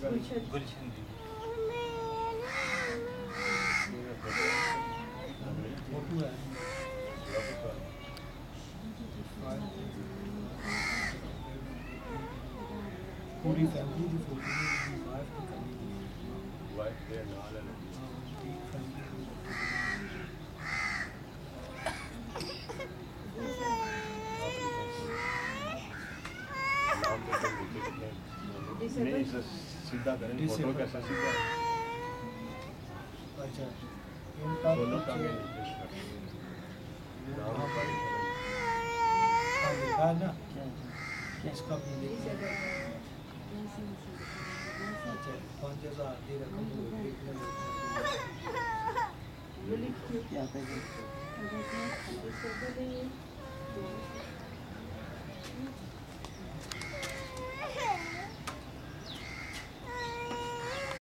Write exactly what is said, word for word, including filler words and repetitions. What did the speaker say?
गुलशन दी photo है पूरी family की फोटो वाइफ की करनी वाइफ के नाल है नहीं सीधा करें फोटो कैसे सीधा अच्छा इनका दोनों टांगे नीचे नाम पर हाँ लिखा है ना इसका भी लिखा है अच्छा पाँच हजार दे रखा क्या